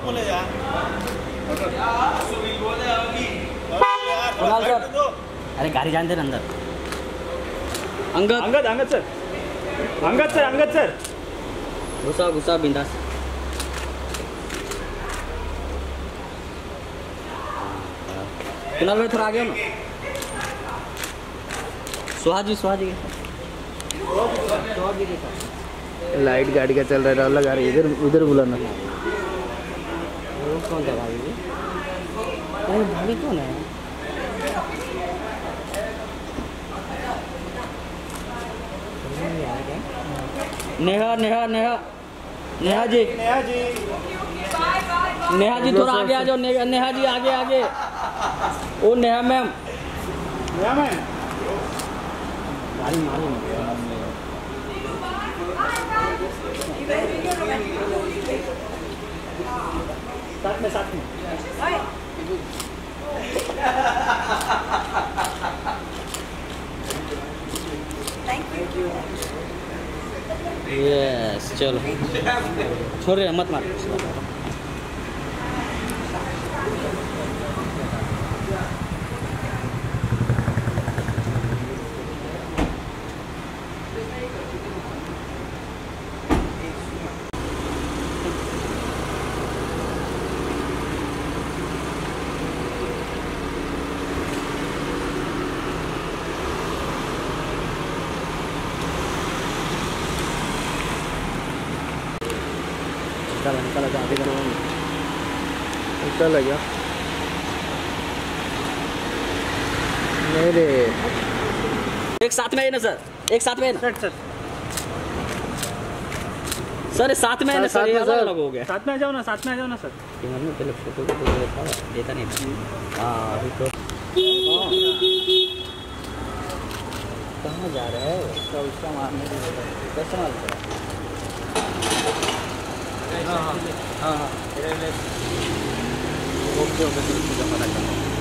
बोले यार। कुणाल सर, अरे गाड़ी जान दे अंदर। अंगद सर घुसा बिंदास। कुणाल भाई थोड़ा आगे हो ना। सुहाजी के साथ। लाइट गाड़ी का चल रहा है, लगा रही इधर उधर बुलाना। कौन था भाभी? अरे भाभी कौन है? नेहा जी थोड़ा आगे आ जाओ। नेहा जी आगे। ओ नेहा मैम गाड़ी मारी साथ में यस चलो छोड़ रहे मत मार। निकल गया मेरे। एक साथ में है ना सर, एक साथ में है ना सर साथ में है ना सर, ये अलग हो गया। साथ में आ जाओ ना सर। पहले फोटो देता नहीं था। हाँ अभी तो कहाँ जा रहा है उसका मारने कैसे मार रहा है? हाँ ओके जमा रखा।